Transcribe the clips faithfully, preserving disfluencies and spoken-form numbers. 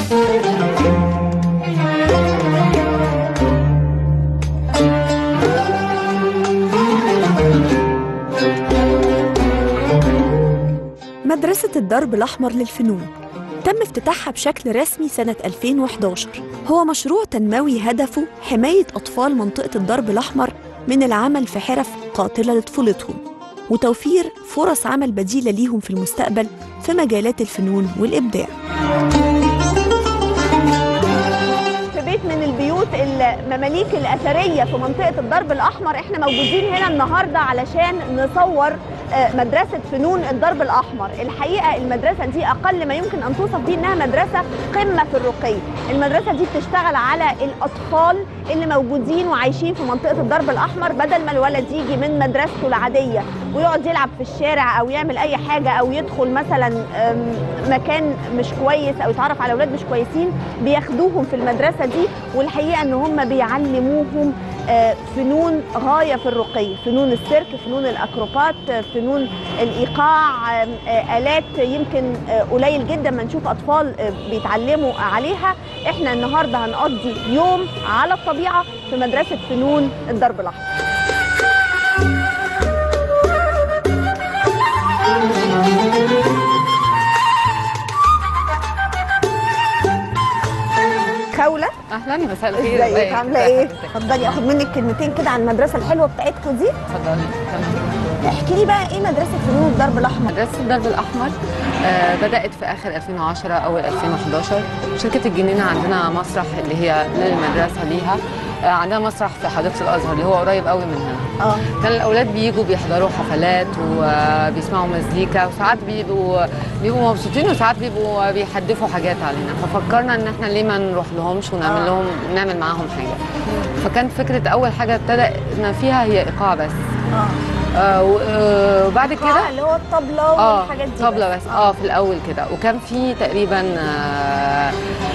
مدرسة الدرب الأحمر للفنون تم افتتاحها بشكل رسمي سنة ألفين وإحداشر. هو مشروع تنموي هدفه حماية أطفال منطقة الدرب الأحمر من العمل في حرف قاتلة لطفولتهم وتوفير فرص عمل بديلة ليهم في المستقبل في مجالات الفنون والإبداع. في بيت من البيوت المماليك الأثرية في منطقة الدرب الأحمر، احنا موجودين هنا النهاردة علشان نصور مدرسة فنون الدرب الأحمر. الحقيقة المدرسة دي أقل ما يمكن أن توصف بيه إنها مدرسة قمة في الرقي. المدرسة دي بتشتغل على الأطفال اللي موجودين وعايشين في منطقة الدرب الأحمر، بدل ما الولد يجي من مدرسته العادية ويقعد يلعب في الشارع أو يعمل أي حاجة أو يدخل مثلا مكان مش كويس أو يتعرف على أولاد مش كويسين، بياخدوهم في المدرسة دي. والحقيقة إن هم بيعلموهم فنون غاية في الرقي، فنون السيرك، فنون الأكروبات، فنون الإيقاع، آلات يمكن قليل جدا ما نشوف أطفال بيتعلموا عليها. احنا النهاردة هنقضي يوم على الطبيعة في مدرسة فنون الدرب الأحمر. خولة، اهلا، مساء الخير. ازيك؟ عامله ايه؟ اتفضلي اخد منك كلمتين كده عن المدرسه الحلوه بتاعتكم دي. اتفضلي. احكي لي بقى ايه مدرسه فنون الدرب الاحمر؟ مدرسه الدرب الاحمر آه بدات في اخر ألفين وعشرة اول ألفين وإحداشر. شركه الجنينه عندنا مسرح اللي هي للمدرسه ليها، آه عندها مسرح في حديقه الازهر اللي هو قريب قوي من هنا. اه كان الاولاد بييجوا بيحضروا حفلات وبيسمعوا مزيكا، وساعات بيبقوا بيبقوا مبسوطين وساعات بيبقوا بيحدفوا حاجات علينا، ففكرنا ان احنا ليه ما نروح لهمش ونعمل لهم نعمل معاهم حاجه. فكانت فكره اول حاجه ابتدأنا فيها هي ايقاع بس. اه وبعد كده اللي هو الطبله والحاجات دي. طبله بس اه في الاول كده، وكان في تقريبا آه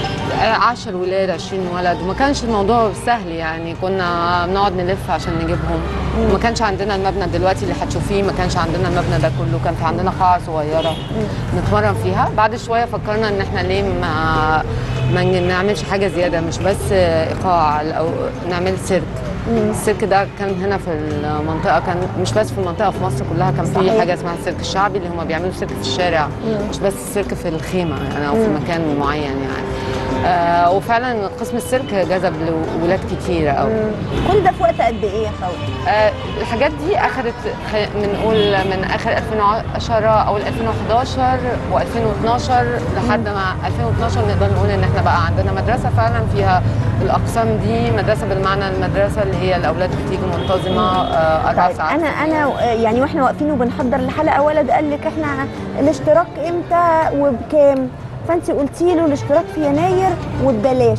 عشر ولاد عشرين ولد، وما كانش الموضوع سهل يعني، كنا بنقعد نلف عشان نجيبهم. وما كانش عندنا المبنى دلوقتي اللي هتشوفيه، ما كانش عندنا المبنى ده كله، كان في عندنا قاعه صغيره نتمرن فيها. بعد شويه فكرنا ان احنا ليه ما ما نعملش حاجه زياده، مش بس ايقاع او نعمل سيرك. السيرك ده كان هنا في المنطقه، كان مش بس في المنطقه، في مصر كلها كان في حاجه اسمها السيرك الشعبي اللي هم بيعملوا سيرك في الشارع، مم. مش بس السيرك في الخيمه يعني او في مكان معين يعني. آه وفعلا قسم السيرك جذب لولاد كتيره قوي. كل ده في وقت قد ايه يا خولة؟ آه الحاجات دي اخذت بنقول من اخر ألفين وعشرة او ألفين وإحداشر وألفين واثناشر لحد ما ألفين واثناشر نقدر نقول ان احنا بقى عندنا مدرسه فعلا فيها الاقسام دي، مدرسه بالمعنى المدرسه اللي هي الاولاد بتيجي منتظمه آه اربع طيب ساعات. انا انا يعني واحنا واقفين وبنحضر الحلقه ولد قال لك احنا الاشتراك امتى وبكام؟ فانت قلتي له الاشتراك في يناير وببلاش.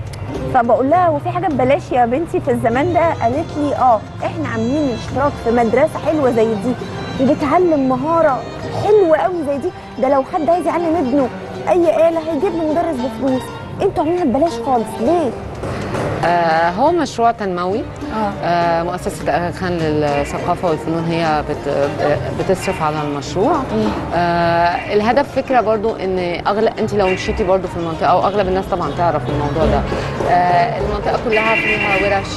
فبقول لها هو في حاجه ببلاش يا بنتي في الزمان ده؟ قالت لي اه احنا عاملين الاشتراك في مدرسه حلوه زي دي وبتعلم مهاره حلوه قوي زي دي، ده لو حد عايز يعلم ابنه اي آلة هيجيب له مدرس بفلوس، انتوا عاملينها ببلاش خالص ليه؟ آه هو مشروع تنموي. آه. آه مؤسسة أغا خان للثقافة والفنون هي بت بتصرف على المشروع. آه الهدف فكرة برضو ان اغلب انت لو مشيتي برضو في المنطقة، او اغلب الناس طبعا تعرف الموضوع ده، آه المنطقة كلها فيها ورش،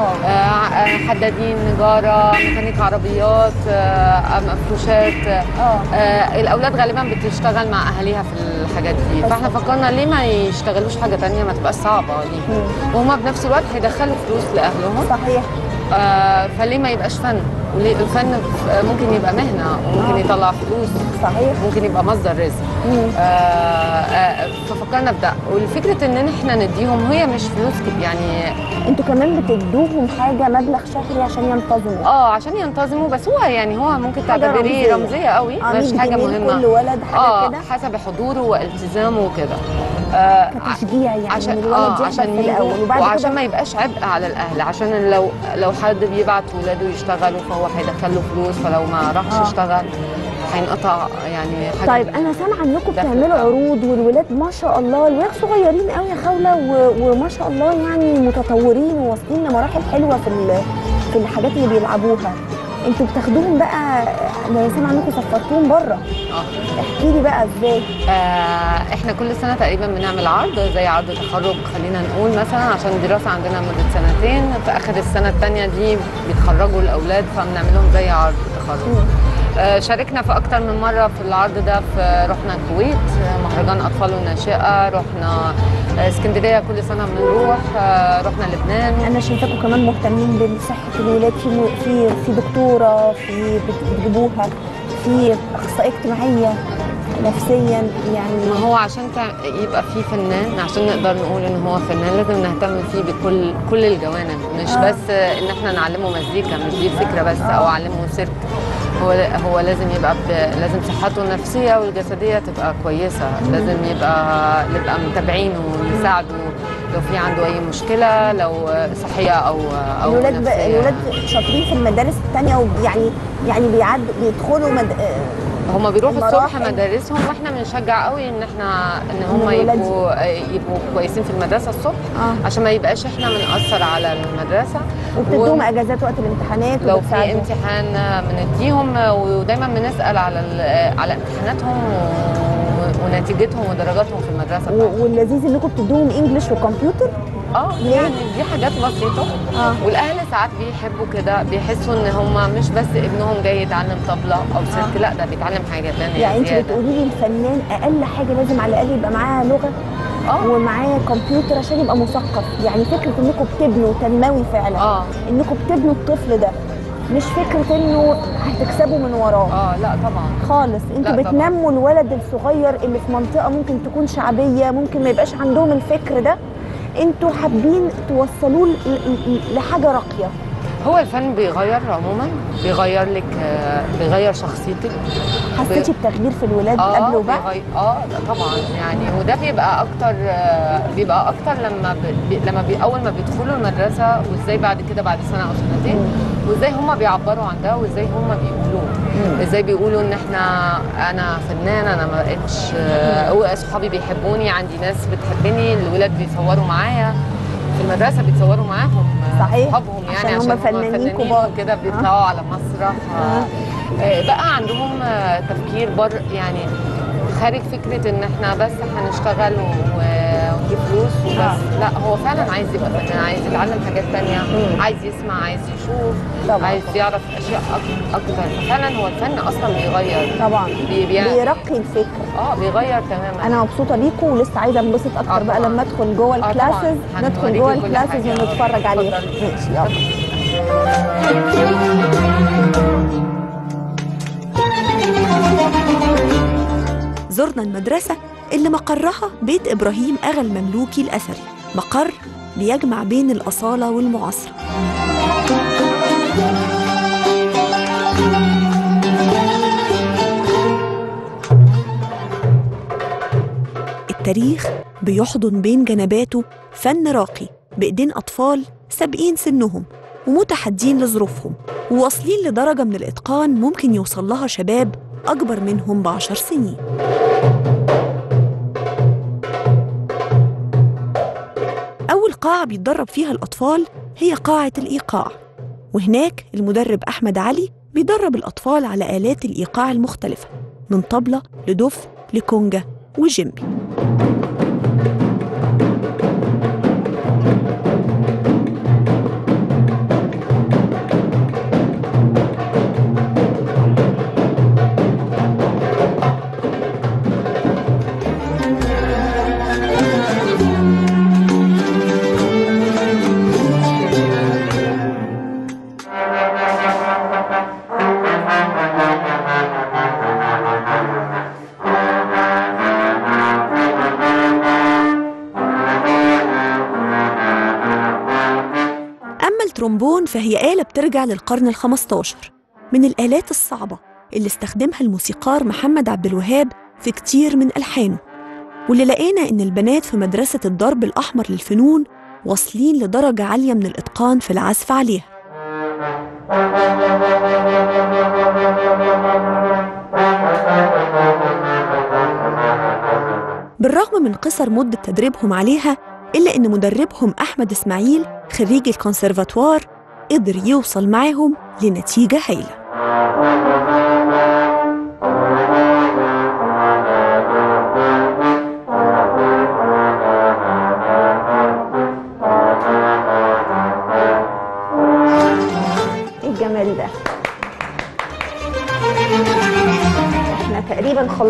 آه حدادين، نجارة، ميكانيك عربيات، آه مفروشات. آه آه الاولاد غالبا بتشتغل مع اهاليها في الحاجات دي، فاحنا فكرنا ليه ما يشتغلوش حاجة تانية ما تبقاش صعبة ليهم، وهما بنفس الوقت هيدخلوا فلوس لاهلهم. صحيح. آه فليه ما يبقاش فن؟ الفن ممكن يبقى مهنه وممكن يطلع فلوس. صحيح. ممكن يبقى مصدر رزق. آه آه ففكرنا بده، والفكره ان احنا نديهم هي مش فلوس يعني. انتوا كمان بتدوهم حاجه مبلغ شهري عشان ينتظموا؟ اه عشان ينتظموا، بس هو يعني هو ممكن تعتبريه رمزيه قوي، مش حاجه مهمه. كل ولد حاجه آه كده حسب حضوره والتزامه وكده. آه كتشجيع يعني عشان الولد اه عشان في الاول وبعد وعشان كده ما يبقاش عبء على الاهل، عشان لو لو حد بيبعت ولاده يشتغلوا فهو هيدخل له فلوس، فلو ما راحش آه. يشتغل هينقطع يعني حاجه. طيب انا سامعه انكم بتعملوا عروض والولاد ما شاء الله، الولاد صغيرين قوي يا خوله وما شاء الله يعني متطورين وواصلين لمراحل حلوه في في الحاجات اللي بيلعبوها. انتوا بتاخدوهم بقى، انا سامعه انكم سفرتوهم بره. اه احكي لي بقى ازاي. آه احنا كل سنه تقريبا بنعمل عرض زي عرض تخرج، خلينا نقول مثلا عشان الدراسه عندنا مده سنتين، في اخر السنه الثانيه دي بيتخرجوا الاولاد فبنعمل لهم زي عرض تخرج. آه شاركنا في اكتر من مره في العرض ده، في رحنا الكويت مهرجان اطفال وناشئه، رحنا آه اسكندريه كل سنه بنروح، آه رحنا لبنان. انا شايفاكم كمان مهتمين بصحه الولاد، في في في دكتوره في بتجيبوها، في اخصائيه اجتماعيه نفسيا، يعني ما هو عشان يبقى في فنان، عشان نقدر نقول ان هو فنان لازم نهتم فيه بكل كل الجوانب، مش آه. بس ان احنا نعلمه مزيكا، مش دي الفكره بس، آه. او اعلمه سيرك. هو هو لازم يبقى لازم صحته النفسيه والجسديه تبقى كويسه، لازم يبقى نبقى متابعينه ونساعده لو في عنده اي مشكله، لو صحيه او او الولاد نفسيه. الولاد شاطرين في المدارس الثانيه، ويعني يعني بيعدوا بيدخلوا مد... هم بيروحوا الصبح مدارسهم، واحنا بنشجع قوي ان احنا ان هم يبقوا يبقوا كويسين في المدرسه الصبح، آه. عشان ما يبقاش احنا بنأثر على المدرسه. وبتدوهم و... اجازات وقت الامتحانات، لو في امتحان بنديهم، ودايما بنسال على على امتحاناتهم ونتيجتهم ودرجاتهم في المدرسه. و... واللذيذ انكم بتدوهم انجلش وكمبيوتر. اه يعني دي حاجات بسيطه، آه. والاهل ساعات بيحبوا كده، بيحسوا ان هم مش بس ابنهم جاي يتعلم طبله او سلك، آه. لا ده بيتعلم حاجه ثانيه. يعني انت بتقولي لي الفنان اقل حاجه لازم على الاقل يبقى معاه لغه، آه. ومعاه كمبيوتر عشان يبقى مثقف. يعني فكره انكم بتبنوا تنموي فعلا، آه. انكم بتبنوا الطفل ده، مش فكره انه هتكسبوا من وراه. اه لا طبعا خالص، انتوا بتنموا الولد الصغير اللي في منطقه ممكن تكون شعبيه، ممكن ما يبقاش عندهم الفكر ده، انتوا حابين توصلوه لحاجه راقيه. هو الفن بيغير عموما، بيغير لك، بيغير شخصيتك. حسيتي بي... بتغيير في الولاد آه قبل وبعد؟ اه طبعا يعني، وده بيبقى اكتر بيبقى اكتر لما بي... لما بي... اول ما بيدخلوا المدرسه، وازاي بعد كده بعد سنه او سنتين، وازاي هم بيعبروا عن ده، وازاي هم بيقولوه، ازاي بيقولوا ان احنا انا فنان، انا ما بقتش اصحابي بيحبوني، عندي ناس بتحبني، الولاد بيصوروا معايا في المدرسه، بيتصوروا معاهم صحيح اصحابهم، يعني عشان, عشان هم فنانين كبار كده، بيطلعوا آه. على مسرح. آه. آه. بقى عندهم تفكير بر يعني خارج فكره ان احنا بس هنشتغل ونجيب فلوس وبس. آه. لا هو فعلا عايز يبقى فنان، عايز يتعلم حاجات ثانيه، عايز يسمع، عايز يشوف، طبعا. عايز يعرف اشياء اكتر. ففعلا هو الفن اصلا بيغير طبعا، بي بيرقي الفكر. اه بيغير تماما. انا مبسوطه بيكم، ولسه عايزه انبسط اكتر آه بقى لما ادخل جوه الكلاسز. آه ندخل جوه الكلاسز ونتفرج عليها. ماشي يلا. زرنا المدرسة اللي مقرها بيت إبراهيم أغا المملوكي الأثري، مقر بيجمع بين الأصالة والمعاصرة. التاريخ بيحضن بين جنباته فن راقي بإيدين أطفال سابقين سنهم ومتحدين لظروفهم، وواصلين لدرجة من الإتقان ممكن يوصل لها شباب أكبر منهم بعشر سنين. أول قاعة بيتدرب فيها الأطفال هي قاعة الإيقاع، وهناك المدرب أحمد علي بيدرب الأطفال على آلات الإيقاع المختلفة، من طبلة لدف لكونجا وجيمبي. الترومبون فهي آلة بترجع للقرن الخامس عشر، من الآلات الصعبة اللي استخدمها الموسيقار محمد عبد الوهاب في كتير من ألحانه، واللي لقينا إن البنات في مدرسة الدرب الأحمر للفنون واصلين لدرجة عالية من الإتقان في العزف عليها. بالرغم من قصر مدة تدريبهم عليها، إلا إن مدربهم أحمد إسماعيل خريج الكونسرفاتوار قدر يوصل معاهم لنتيجة هايلة.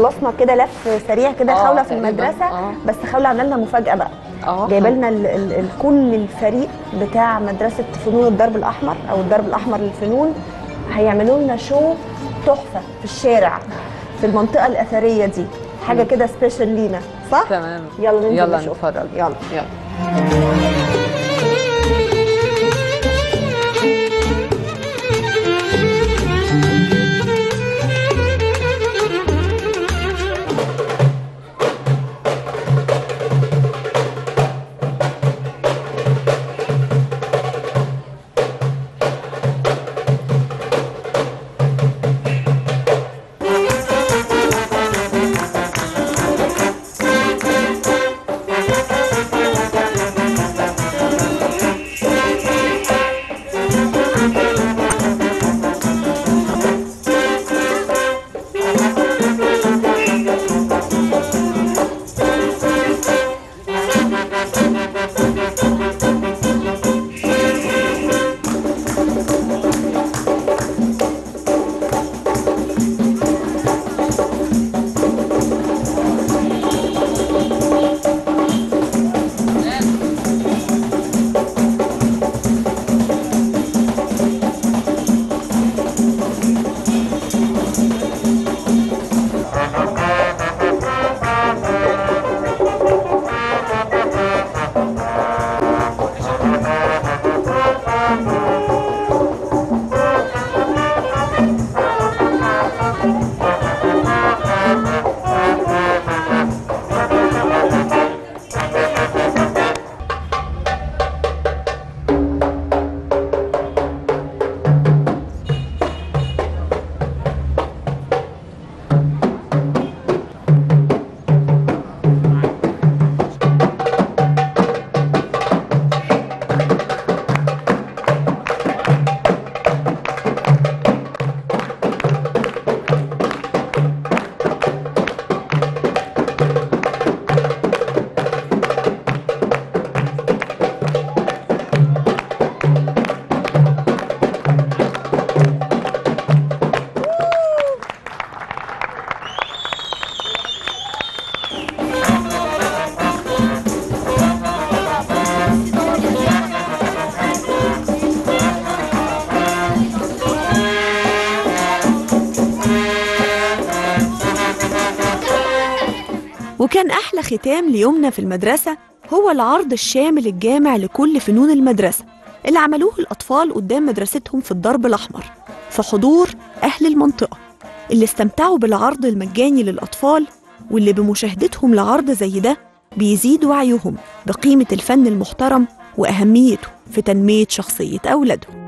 خلصنا كده لف سريع كده آه، خولة في تقريباً. المدرسة. آه. بس خولة عامله لنا مفاجأة بقى. اه جايبه لنا ال- ال- ال- كل الفريق بتاع مدرسة فنون الدرب الأحمر أو الدرب الأحمر للفنون هيعملوا لنا شو تحفة في الشارع في المنطقة الأثرية دي، حاجة كده سبيشال لينا، صح؟ تمام. يلا ننزل يلا نشوف. نتفرج. يلا يلا. وكان أحلى ختام ليومنا في المدرسة هو العرض الشامل الجامع لكل فنون المدرسة اللي عملوه الأطفال قدام مدرستهم في الدرب الأحمر في حضور أهل المنطقة اللي استمتعوا بالعرض المجاني للأطفال، واللي بمشاهدتهم لعرض زي ده بيزيد وعيهم بقيمة الفن المحترم وأهميته في تنمية شخصية أولادهم.